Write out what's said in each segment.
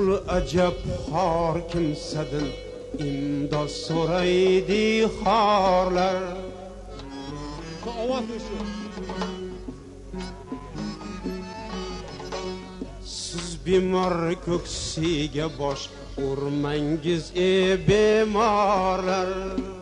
ajab xor kimsadan imdod so'raydi xorlar. Siz bemor ko'ksiga bosh urmangiz bemorlar.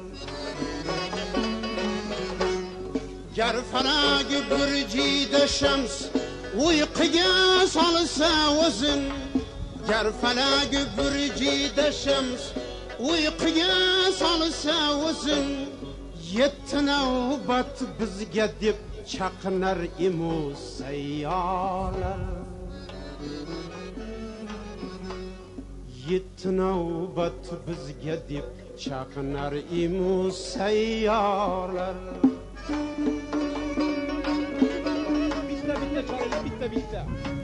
Gar falagi burjida shams uyquga solsa o'zin, gar falagi burjida shams uyquga solsa o'zin, yetti navbat bizga deb chaqinar imu sayyolar. Yetti navbat bizga deb chaqinar imu sayyolar. Bitta.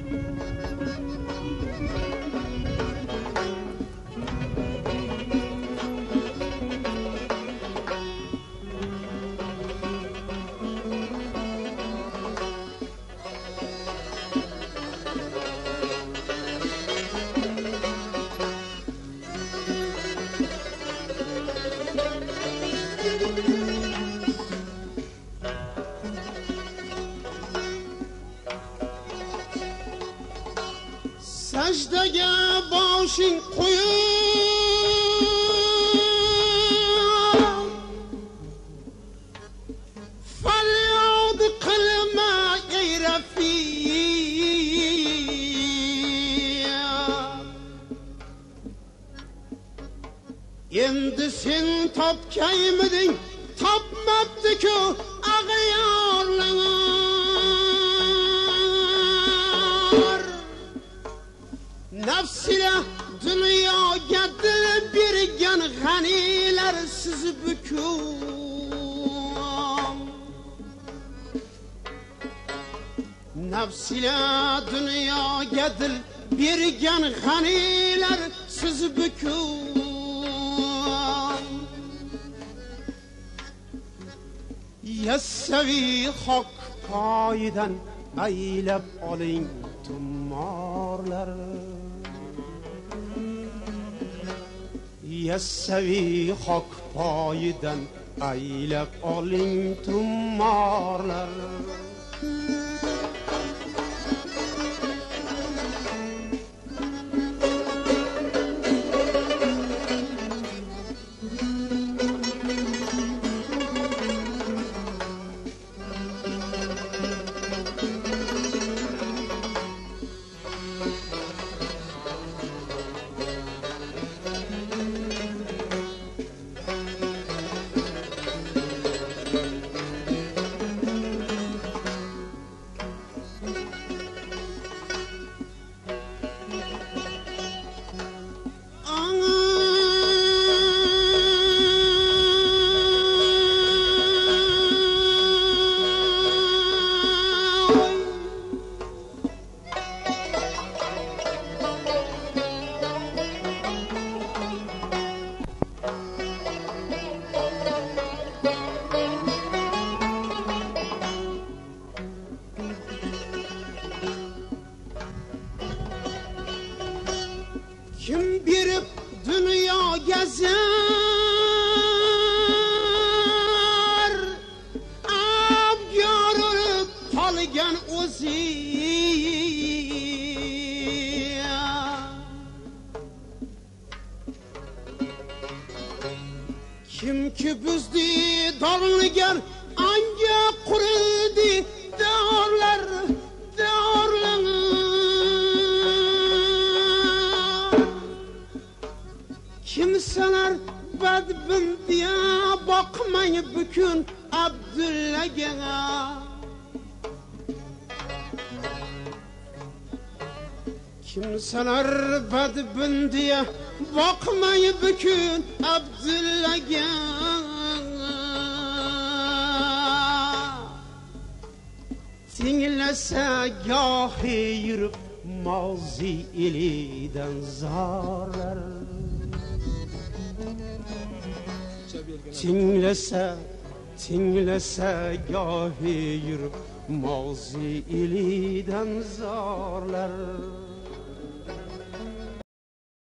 Sajdaga boshing qo'yib, faryod qilma ey Rafiq. Endi sen topkaymiding, topmabdi-ku ag'yorlar. Nafsila dunyoga dil bergan g'anilar siz bukum. Nafsila dunyoga dil bergan g'anilar siz bukum. Yassavi haq poyidan aylab oling tumorlar. Yassavi haq poyidan aylab oling tumorlar. Kim berib dunyoga zar, abyorib qolgan o'zi. Kimki buzdi dog'ligar anga qurildi dog'lar. Kimsalar badbindiya boqmang bukun Abdullaga. Kimsalar badbindiya boqmang bukun Abdullaga. Tinglasa gohi yurib mozi elidan zorlar. Tinglasa gohi yurib mozi elidan zorlar.